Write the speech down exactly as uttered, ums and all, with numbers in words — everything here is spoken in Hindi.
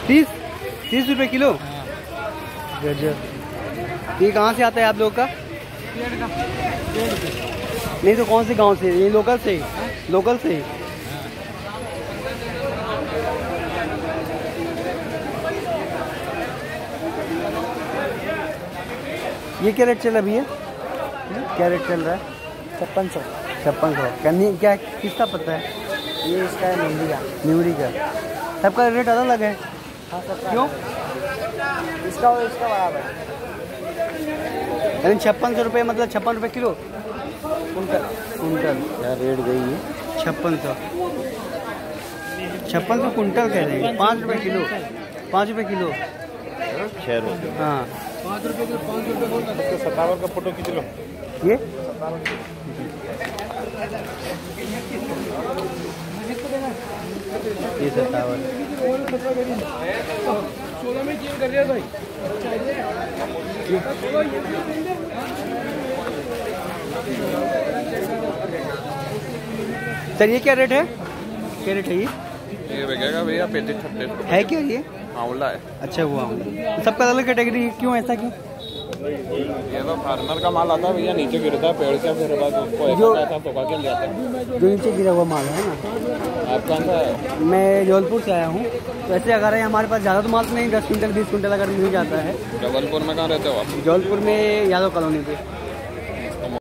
तीस तीस रुपए किलो। गजब। ये कहाँ से आता है आप लोग का? नहीं तो कौन से गांव से? ये लोकल से? लोकल से? ये क्या रेट चल रहा है भैया? क्या रेट चल रहा है? छप्पन सौ। छप्पन सौ कन्नी क्या किसका पता है? ये इसका है न्यूरी का। न्यूरी का। सबका रेट अलग अलग है। हाँ सबका। क्यों? इसका और इसका बराबर है। यानी छप्पन सौ रुपये मतलब छप्पन रुपये किलो कुंटल। कुंटल क्या रेट गई है? छप्पन सौ छप्पन सौ कुंटल कह रहे हैं। पाँच रुपये किलो। पाँच रुपये किलो। छः रुपये। हाँ पाँच रुपये किलो। पाँच रुपये बोल। सत्तावन का फोटो खींच लो। ये ये सत्तावन। सोलह में चेंज कर रहे भाई। सर ये क्या रेट है? क्या रेट है ये? ये बिकेगा भैया पैंतीस छत्तीस है क्या ये? आंवला है। अच्छा वो आंवला। सबका अलग कैटेगरी क्यों? ऐसा क्यों? ये तो फार्मर का माल आता है भैया, नीचे गिरता है पेड़ से, फिर बाद उसको जो ऐसा तो के ले आते हैं। जो नीचे गिरा हुआ माल है ना। आप कहाँ से आए? मैं जबलपुर से आया हूँ। वैसे अगर है हमारे पास ज़्यादा तो माल नहीं, दस कुंटल बीस कुंटल अगर मिल जाता है। जबलपुर में कहाँ रहते हो आप? जबलपुर में यादव कॉलोनी पे।